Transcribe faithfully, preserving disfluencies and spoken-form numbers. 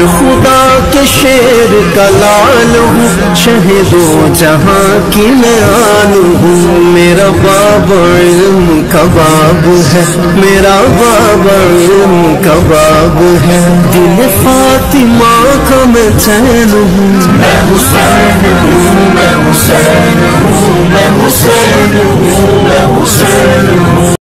खुदा के शेर का लाल हूँ, शहीदो जहाँ की मैं आन हूँ। मेरा बाबा इल्म का बाब है, मेरा बाबा इल्म का बाब है। दिल फातिमा का मैं चैन हूँ। मैं हुसैन हूँ, मैं हुसैन हूँ, मैं हुसैन हूँ, मैं हुसैन हूँ।